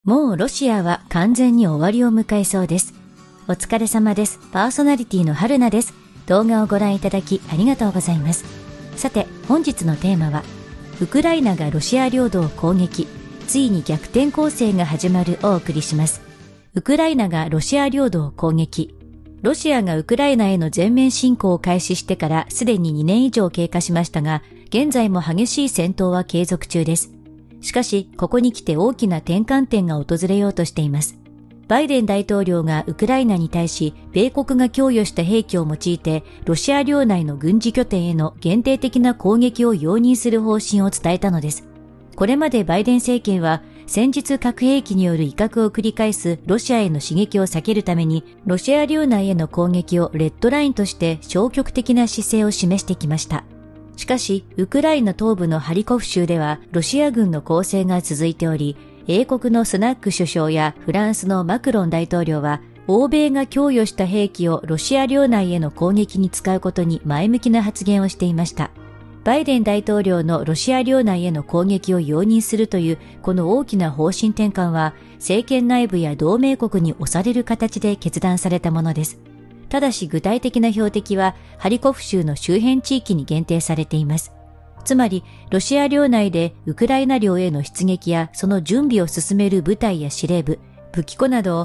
もうロシアは完全に終わりを迎えそうです。お疲れ様です。パーソナリティの春菜です。動画をご覧いただきありがとうございます。さて、本日のテーマは、ウクライナがロシア領土を攻撃、ついに逆転攻勢が始まるをお送りします。ウクライナがロシア領土を攻撃。ロシアがウクライナへの全面侵攻を開始してからすでに2年以上経過しましたが、現在も激しい戦闘は継続中です。しかし、ここに来て大きな転換点が訪れようとしています。バイデン大統領がウクライナに対し、米国が供与した兵器を用いて、ロシア領内の軍事拠点への限定的な攻撃を容認する方針を伝えたのです。これまでバイデン政権は、戦術核兵器による威嚇を繰り返すロシアへの刺激を避けるために、ロシア領内への攻撃をレッドラインとして消極的な姿勢を示してきました。しかし、ウクライナ東部のハリコフ州では、ロシア軍の攻勢が続いており、英国のスナック首相やフランスのマクロン大統領は、欧米が供与した兵器をロシア領内への攻撃に使うことに前向きな発言をしていました。バイデン大統領のロシア領内への攻撃を容認するという、この大きな方針転換は、政権内部や同盟国に押される形で決断されたものです。ただし具体的な標的はハリコフ州の周辺地域に限定されています。つまり、ロシア領内でウクライナ領への出撃やその準備を進める部隊や司令部、武器庫などを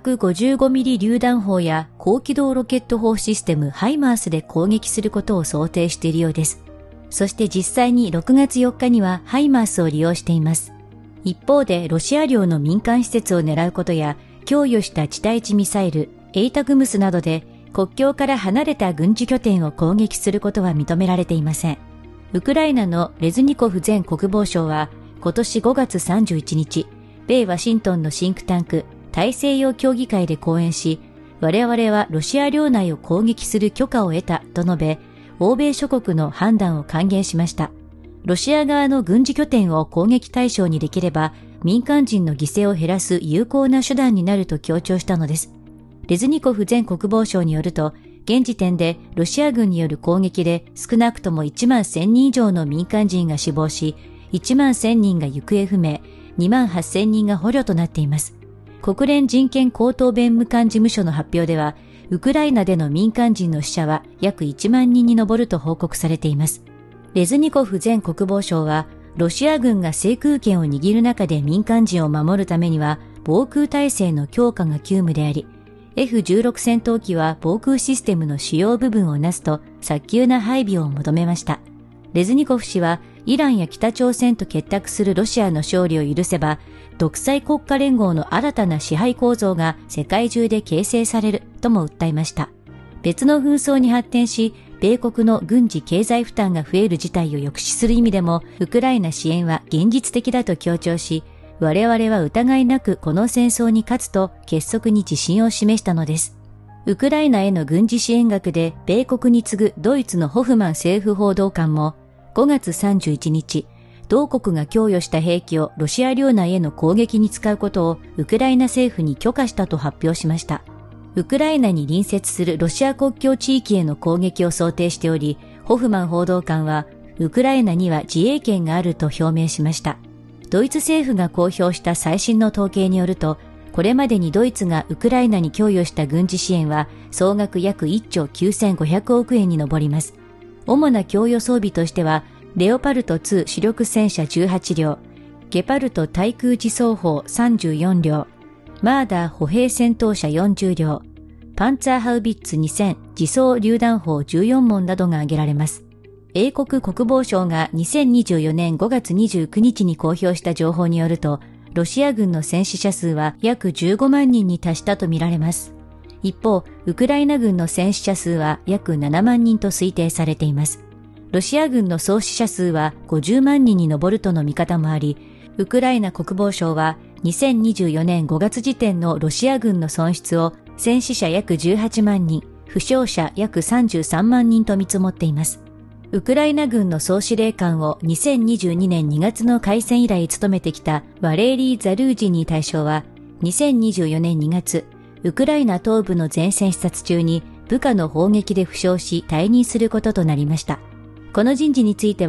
155ミリ榴弾砲や高機動ロケット砲システムハイマースで攻撃することを想定しているようです。そして実際に6月4日にはハイマースを利用しています。一方でロシア領の民間施設を狙うことや供与した地対地ミサイル、エイタグムスなどで国境から離れた軍事拠点を攻撃することは認められていません。ウクライナのレズニコフ前国防相は今年5月31日、米ワシントンのシンクタンク大西洋協議会で講演し、我々はロシア領内を攻撃する許可を得たと述べ、欧米諸国の判断を歓迎しました。ロシア側の軍事拠点を攻撃対象にできれば、民間人の犠牲を減らす有効な手段になると強調したのです。レズニコフ前国防相によると、現時点でロシア軍による攻撃で少なくとも1万1000人以上の民間人が死亡し、1万1000人が行方不明、2万8000人が捕虜となっています。国連人権高等弁務官事務所の発表では、ウクライナでの民間人の死者は約1万人に上ると報告されています。レズニコフ前国防相は、ロシア軍が制空権を握る中で民間人を守るためには、防空体制の強化が急務であり、F-16 戦闘機は防空システムの主要部分をなすと早急な配備を求めました。レズニコフ氏はイランや北朝鮮と結託するロシアの勝利を許せば、独裁国家連合の新たな支配構造が世界中で形成されるとも訴えました。別の紛争に発展し、米国の軍事経済負担が増える事態を抑止する意味でも、ウクライナ支援は現実的だと強調し、我々は疑いなくこの戦争に勝つと結束に自信を示したのです。ウクライナへの軍事支援額で米国に次ぐドイツのホフマン政府報道官も5月31日、同国が供与した兵器をロシア領内への攻撃に使うことをウクライナ政府に許可したと発表しました。ウクライナに隣接するロシア国境地域への攻撃を想定しており、ホフマン報道官はウクライナには自衛権があると表明しました。ドイツ政府が公表した最新の統計によると、これまでにドイツがウクライナに供与した軍事支援は総額約1兆9500億円に上ります。主な供与装備としては、レオパルト2主力戦車18両、ゲパルト対空自走砲34両、マーダー歩兵戦闘車40両、パンツァーハウビッツ2000自走榴弾砲14門などが挙げられます。英国国防省が2024年5月29日に公表した情報によると、ロシア軍の戦死者数は約15万人に達したとみられます。一方、ウクライナ軍の戦死者数は約7万人と推定されています。ロシア軍の総死者数は50万人に上るとの見方もあり、ウクライナ国防省は2024年5月時点のロシア軍の損失を戦死者約18万人、負傷者約33万人と見積もっています。ウクライナ軍の総司令官を2022年2月の開戦以来務めてきたワレーリー・ザルージニー大将は、2024年2月、ウクライナ東部の前線視察中に部下の砲撃で負傷し退任することとなりました。この人事については、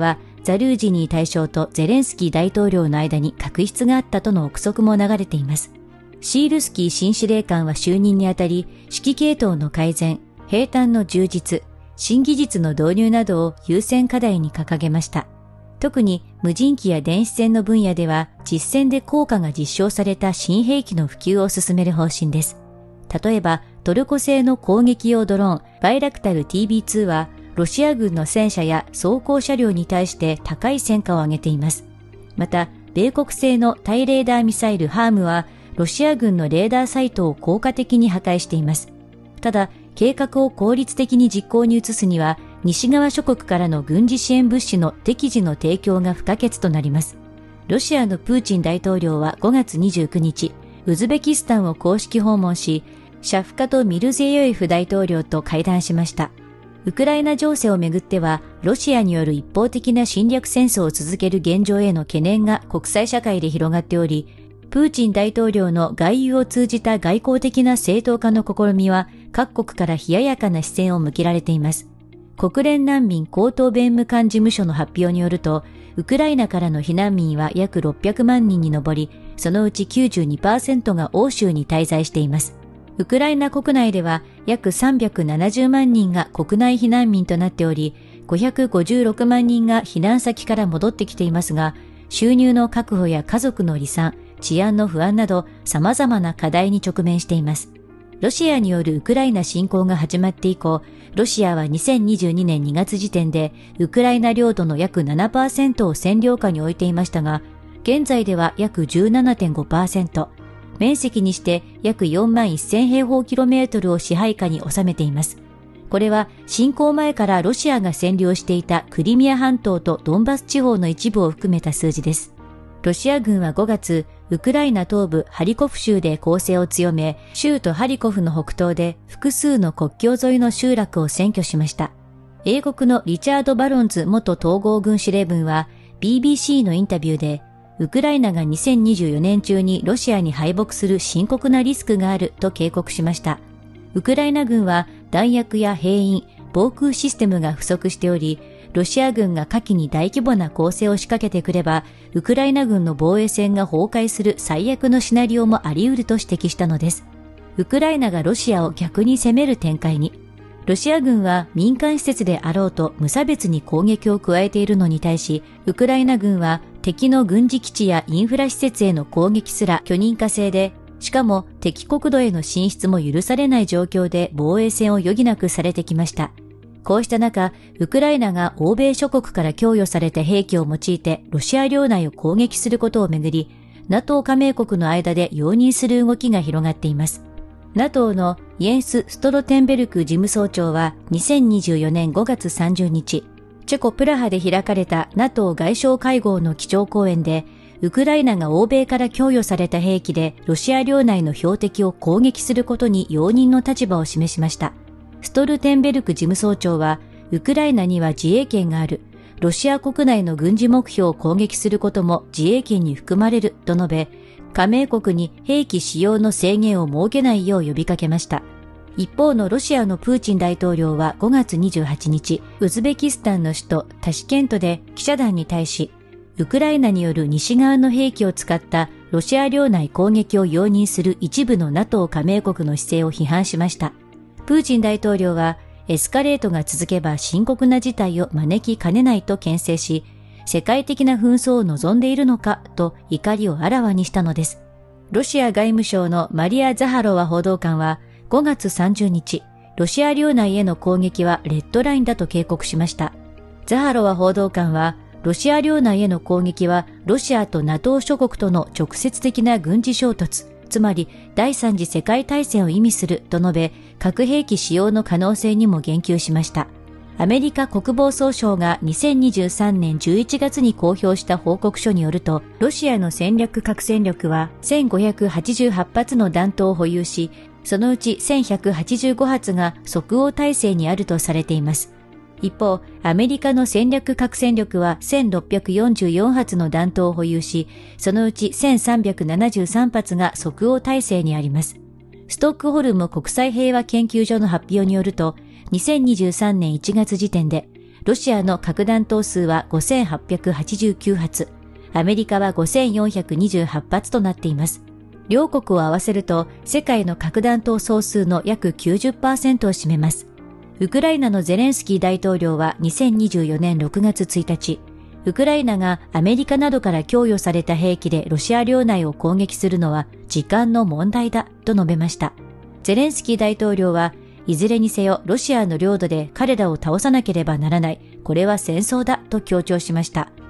ザルージニー大将とゼレンスキー大統領の間に確執があったとの憶測も流れています。シールスキー新司令官は就任にあたり、指揮系統の改善、兵站の充実、新技術の導入などを優先課題に掲げました。特に無人機や電子戦の分野では実戦で効果が実証された新兵器の普及を進める方針です。例えばトルコ製の攻撃用ドローンバイラクタル TB2 はロシア軍の戦車や装甲車両に対して高い戦果を上げています。また米国製の対レーダーミサイルハームはロシア軍のレーダーサイトを効果的に破壊しています。ただ計画を効率的に実行に移すには西側諸国からの軍事支援物資の適時の提供が不可欠となります。ロシアのプーチン大統領は5月29日、ウズベキスタンを公式訪問し、シャフカト・ミルゼヨエフ大統領と会談しました。ウクライナ情勢をめぐっては、ロシアによる一方的な侵略戦争を続ける現状への懸念が国際社会で広がっており、プーチン大統領の外遊を通じた外交的な正当化の試みは、各国から冷ややかな視線を向けられています。国連難民高等弁務官事務所の発表によると、ウクライナからの避難民は約600万人に上り、そのうち 92% が欧州に滞在しています。ウクライナ国内では約370万人が国内避難民となっており、556万人が避難先から戻ってきていますが、収入の確保や家族の離散、治安の不安など様々な課題に直面しています。ロシアによるウクライナ侵攻が始まって以降、ロシアは2022年2月時点でウクライナ領土の約 7% を占領下に置いていましたが、現在では約 17.5%、面積にして約4万1000平方キロメートルを支配下に収めています。これは侵攻前からロシアが占領していたクリミア半島とドンバス地方の一部を含めた数字です。ロシア軍は5月、ウクライナ東部ハリコフ州で攻勢を強め、州都ハリコフの北東で複数の国境沿いの集落を占拠しました。英国のリチャード・バロンズ元統合軍司令部は BBC のインタビューで、ウクライナが2024年中にロシアに敗北する深刻なリスクがあると警告しました。ウクライナ軍は弾薬や兵員、防空システムが不足しており、ロシア軍が下記に大規模な攻勢を仕掛けてくれば、ウクライナ軍の防衛線が崩壊する最悪のシナリオもあり得ると指摘したのです。ウクライナがロシアを逆に攻める展開に。ロシア軍は民間施設であろうと無差別に攻撃を加えているのに対し、ウクライナ軍は敵の軍事基地やインフラ施設への攻撃すら許認可制で、しかも敵国土への進出も許されない状況で防衛線を余儀なくされてきました。こうした中、ウクライナが欧米諸国から供与された兵器を用いてロシア領内を攻撃することをめぐり、NATO 加盟国の間で容認する動きが広がっています。NATO のイエンス・ストロテンベルク事務総長は2024年5月30日、チェコ・プラハで開かれた NATO 外相会合の基調講演で、ウクライナが欧米から供与された兵器でロシア領内の標的を攻撃することに容認の立場を示しました。ストルテンベルク事務総長は、ウクライナには自衛権がある。ロシア国内の軍事目標を攻撃することも自衛権に含まれると述べ、加盟国に兵器使用の制限を設けないよう呼びかけました。一方のロシアのプーチン大統領は5月28日、ウズベキスタンの首都タシケントで記者団に対し、ウクライナによる西側の兵器を使ったロシア領内攻撃を容認する一部の NATO 加盟国の姿勢を批判しました。プーチン大統領はエスカレートが続けば深刻な事態を招きかねないと牽制し、世界的な紛争を望んでいるのかと怒りをあらわにしたのです。ロシア外務省のマリア・ザハロワ報道官は5月30日、ロシア領内への攻撃はレッドラインだと警告しました。ザハロワ報道官は、ロシア領内への攻撃はロシアと NATO 諸国との直接的な軍事衝突、つまり第三次世界大戦を意味すると述べ、核兵器使用の可能性にも言及しました。アメリカ国防総省が2023年11月に公表した報告書によると、ロシアの戦略核戦力は1588発の弾頭を保有し、そのうち1185発が即応態勢にあるとされています。一方、アメリカの戦略核戦力は1644発の弾頭を保有し、そのうち1373発が即応態勢にあります。ストックホルム国際平和研究所の発表によると、2023年1月時点で、 ロシアの核弾頭数は5889発、アメリカは5428発となっています。両国を合わせると世界の核弾頭総数の約 90% を占めます。ウクライナのゼレンスキー大統領は2024年6月1日、ウクライナがアメリカなどから供与された兵器でロシア領内を攻撃するのは時間の問題だと述べました。ゼレンスキー大統領はいずれにせよロシアの領土で彼らを倒さなければならない。これは戦争だと強調しました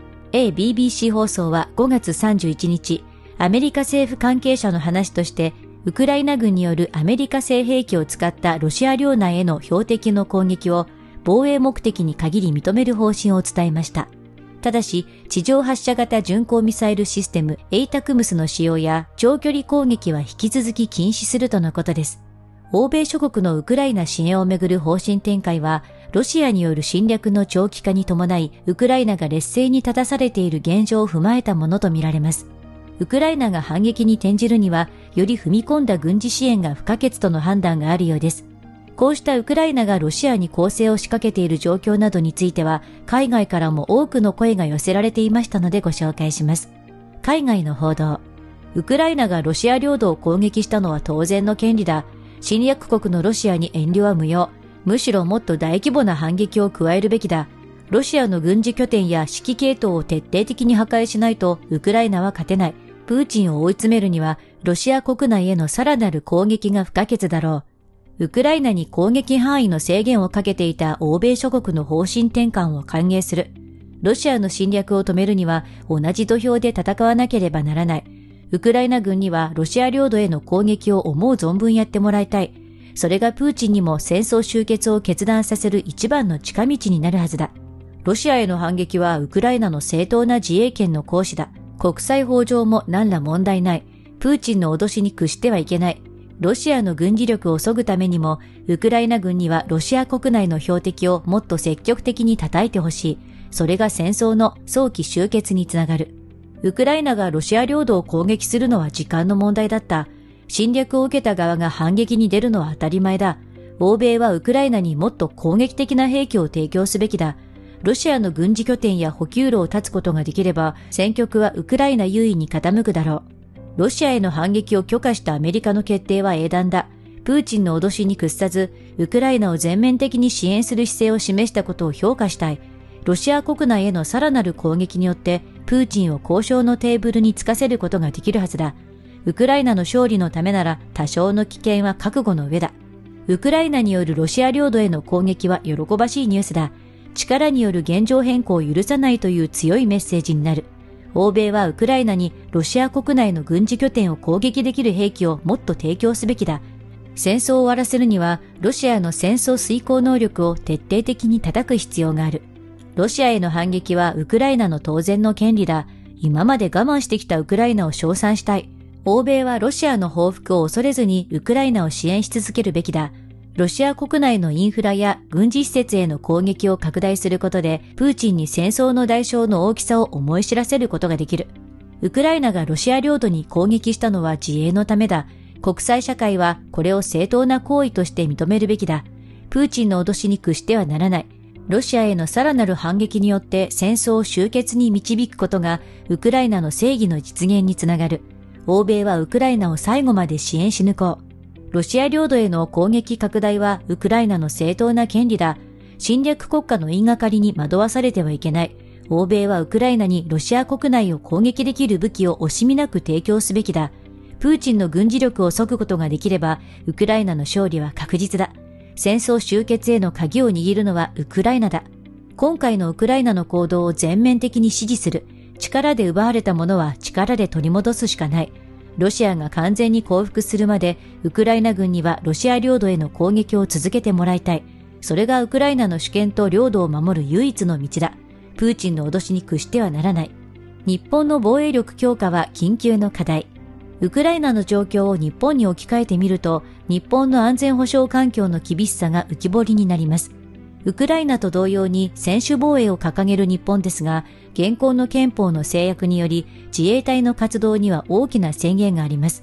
。BBC 放送は5月31日、アメリカ政府関係者の話として、ウクライナ軍によるアメリカ製兵器を使ったロシア領内への標的の攻撃を防衛目的に限り認める方針を伝えました。ただし、地上発射型巡航ミサイルシステム ATACMS の使用や長距離攻撃は引き続き禁止するとのことです。欧米諸国のウクライナ支援をめぐる方針転換は、ロシアによる侵略の長期化に伴い、ウクライナが劣勢に立たされている現状を踏まえたものとみられます。ウクライナが反撃に転じるには、より踏み込んだ軍事支援が不可欠との判断があるようです。こうしたウクライナがロシアに攻勢を仕掛けている状況などについては、海外からも多くの声が寄せられていましたのでご紹介します。海外の報道。ウクライナがロシア領土を攻撃したのは当然の権利だ。侵略国のロシアに遠慮は無用。むしろもっと大規模な反撃を加えるべきだ。ロシアの軍事拠点や指揮系統を徹底的に破壊しないとウクライナは勝てない。プーチンを追い詰めるにはロシア国内へのさらなる攻撃が不可欠だろう。ウクライナに攻撃範囲の制限をかけていた欧米諸国の方針転換を歓迎する。ロシアの侵略を止めるには同じ土俵で戦わなければならない。ウクライナ軍にはロシア領土への攻撃を思う存分やってもらいたい。それがプーチンにも戦争終結を決断させる一番の近道になるはずだ。ロシアへの反撃はウクライナの正当な自衛権の行使だ。国際法上も何ら問題ない。プーチンの脅しに屈してはいけない。ロシアの軍事力を削ぐためにも、ウクライナ軍にはロシア国内の標的をもっと積極的に叩いてほしい。それが戦争の早期終結につながる。ウクライナがロシア領土を攻撃するのは時間の問題だった。侵略を受けた側が反撃に出るのは当たり前だ。欧米はウクライナにもっと攻撃的な兵器を提供すべきだ。ロシアの軍事拠点や補給路を断つことができれば、戦局はウクライナ優位に傾くだろう。ロシアへの反撃を許可したアメリカの決定は英断だ。プーチンの脅しに屈さず、ウクライナを全面的に支援する姿勢を示したことを評価したい。ロシア国内へのさらなる攻撃によって、プーチンを交渉のテーブルにつかせることができるはずだ。ウクライナの勝利のためなら多少の危険は覚悟の上だ。ウクライナによるロシア領土への攻撃は喜ばしいニュースだ。力による現状変更を許さないという強いメッセージになる。欧米はウクライナにロシア国内の軍事拠点を攻撃できる兵器をもっと提供すべきだ。戦争を終わらせるには、ロシアの戦争遂行能力を徹底的に叩く必要がある。ロシアへの反撃はウクライナの当然の権利だ。今まで我慢してきたウクライナを称賛したい。欧米はロシアの報復を恐れずにウクライナを支援し続けるべきだ。ロシア国内のインフラや軍事施設への攻撃を拡大することで、プーチンに戦争の代償の大きさを思い知らせることができる。ウクライナがロシア領土に攻撃したのは自衛のためだ。国際社会はこれを正当な行為として認めるべきだ。プーチンの脅しに屈してはならない。ロシアへのさらなる反撃によって戦争を終結に導くことがウクライナの正義の実現につながる。欧米はウクライナを最後まで支援し抜こう。ロシア領土への攻撃拡大はウクライナの正当な権利だ。侵略国家の言いがかりに惑わされてはいけない。欧米はウクライナにロシア国内を攻撃できる武器を惜しみなく提供すべきだ。プーチンの軍事力を削ぐことができれば、ウクライナの勝利は確実だ。戦争終結への鍵を握るのはウクライナだ。今回のウクライナの行動を全面的に支持する。力で奪われたものは力で取り戻すしかない。ロシアが完全に降伏するまで、ウクライナ軍にはロシア領土への攻撃を続けてもらいたい。それがウクライナの主権と領土を守る唯一の道だ。プーチンの脅しに屈してはならない。日本の防衛力強化は緊急の課題。ウクライナの状況を日本に置き換えてみると、日本の安全保障環境の厳しさが浮き彫りになります。ウクライナと同様に専守防衛を掲げる日本ですが、現行の憲法の制約により自衛隊の活動には大きな制限があります。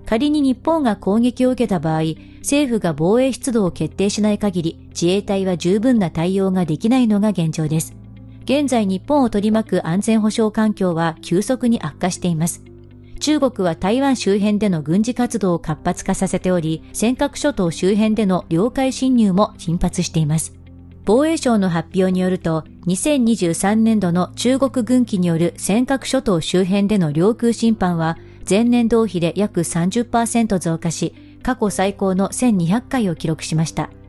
仮に日本が攻撃を受けた場合、政府が防衛出動を決定しない限り、自衛隊は十分な対応ができないのが現状です。現在日本を取り巻く安全保障環境は急速に悪化しています。中国は台湾周辺での軍事活動を活発化させており、尖閣諸島周辺での領海侵入も頻発しています。防衛省の発表によると、2023年度の中国軍機による尖閣諸島周辺での領空侵犯は、前年同比で約 30% 増加し、過去最高の1200回を記録しました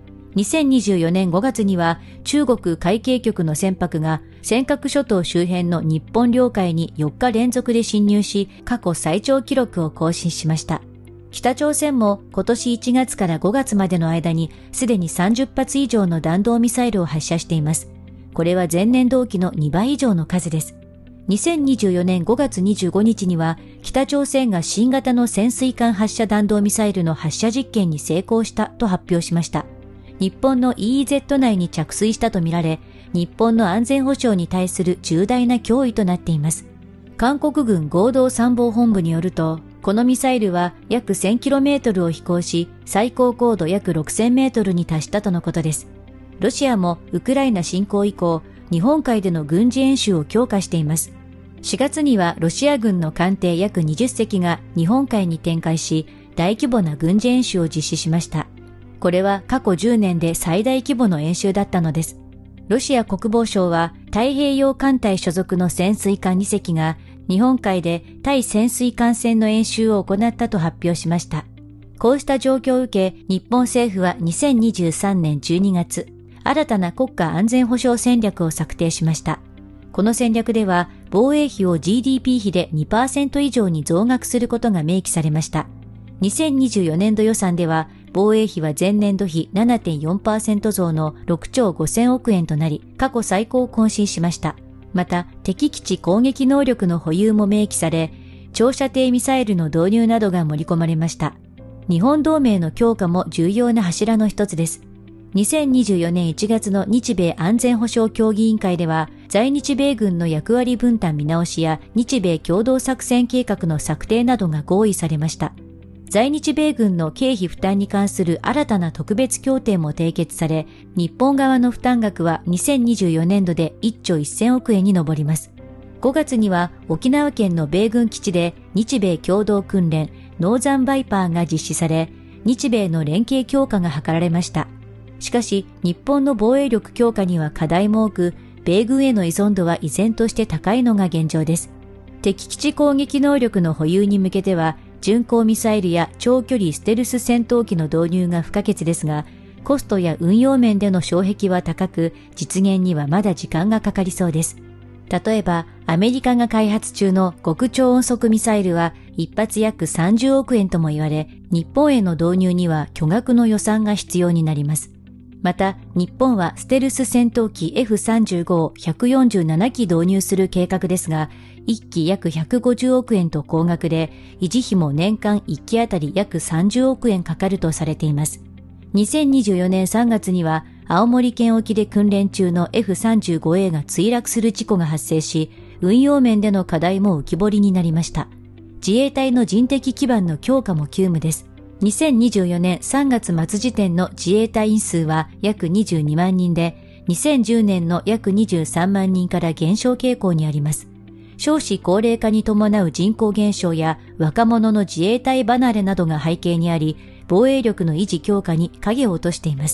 。2024年5月には中国海警局の船舶が尖閣諸島周辺の日本領海に4日連続で侵入し、過去最長記録を更新しました。北朝鮮も今年1月から5月までの間にすでに30発以上の弾道ミサイルを発射しています。これは前年同期の2倍以上の数です。2024年5月25日には北朝鮮が新型の潜水艦発射弾道ミサイルの発射実験に成功したと発表しました。日本の EEZ 内に着水したとみられ、日本の安全保障に対する重大な脅威となっています。韓国軍合同参謀本部によると、このミサイルは約 1000km を飛行し、最高高度約 6000m に達したとのことです。ロシアもウクライナ侵攻以降、日本海での軍事演習を強化しています。4月にはロシア軍の艦艇約20隻が日本海に展開し、大規模な軍事演習を実施しました。これは過去10年で最大規模の演習だったのです。ロシア国防省は太平洋艦隊所属の潜水艦2隻が日本海で対潜水艦船の演習を行ったと発表しました。こうした状況を受け、日本政府は2023年12月、新たな国家安全保障戦略を策定しました。この戦略では防衛費を GDP 比で 2% 以上に増額することが明記されました。2024年度予算では防衛費は前年度比 7.4% 増の6兆5000億円となり、過去最高を更新しました。また、敵基地攻撃能力の保有も明記され、長射程ミサイルの導入などが盛り込まれました。日本同盟の強化も重要な柱の一つです。2024年1月の日米安全保障協議委員会では、在日米軍の役割分担見直しや日米共同作戦計画の策定などが合意されました。在日米軍の経費負担に関する新たな特別協定も締結され、日本側の負担額は2024年度で1兆1000億円に上ります。5月には沖縄県の米軍基地で日米共同訓練ノーザンバイパーが実施され、日米の連携強化が図られました。しかし、日本の防衛力強化には課題も多く、米軍への依存度は依然として高いのが現状です。敵基地攻撃能力の保有に向けては、巡航ミサイルや長距離ステルス戦闘機の導入が不可欠ですが、コストや運用面での障壁は高く、実現にはまだ時間がかかりそうです。例えば、アメリカが開発中の極超音速ミサイルは一発約30億円とも言われ、日本への導入には巨額の予算が必要になります。また、日本はステルス戦闘機 F35 を147機導入する計画ですが、1機約150億円と高額で、維持費も年間1機あたり約30億円かかるとされています。2024年3月には、青森県沖で訓練中の F35A が墜落する事故が発生し、運用面での課題も浮き彫りになりました。自衛隊の人的基盤の強化も急務です。2024年3月末時点の自衛隊員数は約22万人で、2010年の約23万人から減少傾向にあります。少子高齢化に伴う人口減少や若者の自衛隊離れなどが背景にあり、防衛力の維持強化に影を落としています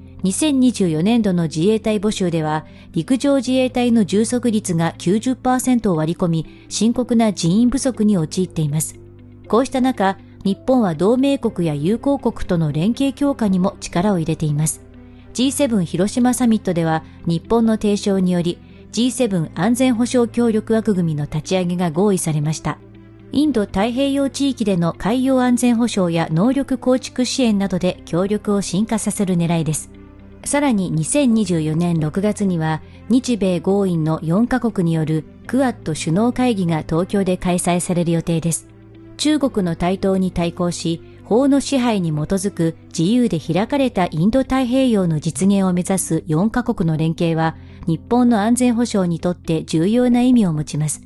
。2024年度の自衛隊募集では、陸上自衛隊の充足率が 90% を割り込み、深刻な人員不足に陥っています。こうした中、日本は同盟国や友好国との連携強化にも力を入れています。G7 広島サミットでは、日本の提唱により、G7 安全保障協力枠組みの立ち上げが合意されました。インド太平洋地域での海洋安全保障や能力構築支援などで協力を深化させる狙いです。さらに2024年6月には日米豪印の4カ国によるクアッド首脳会議が東京で開催される予定です。中国の台頭に対抗し、法の支配に基づく自由で開かれたインド太平洋の実現を目指す4カ国の連携は日本の安全保障にとって重要な意味を持ちます。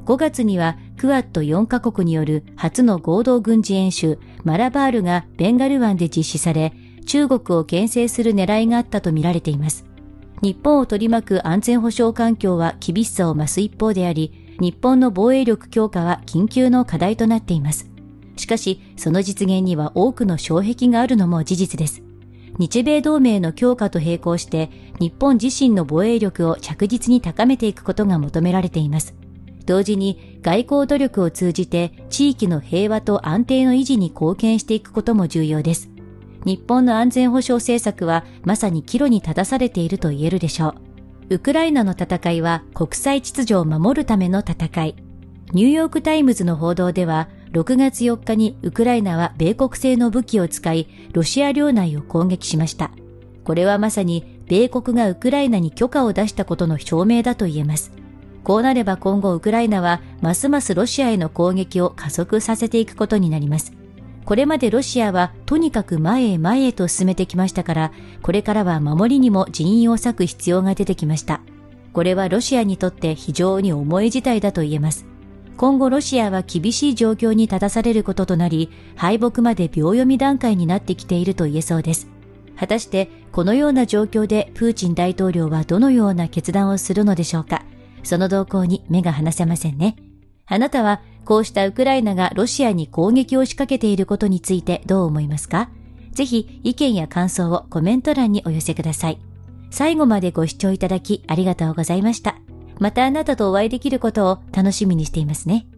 5月にはクアッド4カ国による初の合同軍事演習マラバールがベンガル湾で実施され、中国を牽制する狙いがあったとみられています。日本を取り巻く安全保障環境は厳しさを増す一方であり、日本の防衛力強化は緊急の課題となっています。しかし、その実現には多くの障壁があるのも事実です。日米同盟の強化と並行して、日本自身の防衛力を着実に高めていくことが求められています。同時に、外交努力を通じて地域の平和と安定の維持に貢献していくことも重要です。日本の安全保障政策はまさに岐路に立たされていると言えるでしょう。ウクライナの戦いは国際秩序を守るための戦い。ニューヨークタイムズの報道では、6月4日にウクライナは米国製の武器を使い、ロシア領内を攻撃しました。これはまさに米国がウクライナに許可を出したことの証明だと言えます。こうなれば今後ウクライナはますますロシアへの攻撃を加速させていくことになります。これまでロシアはとにかく前へ前へと進めてきましたから、これからは守りにも人員を割く必要が出てきました。これはロシアにとって非常に重い事態だと言えます。今後ロシアは厳しい状況に立たされることとなり、敗北まで秒読み段階になってきていると言えそうです。果たしてこのような状況でプーチン大統領はどのような決断をするのでしょうか。その動向に目が離せませんね。あなたはこうしたウクライナがロシアに攻撃を仕掛けていることについてどう思いますか？ぜひ意見や感想をコメント欄にお寄せください。最後までご視聴いただきありがとうございました。またあなたとお会いできることを楽しみにしていますね。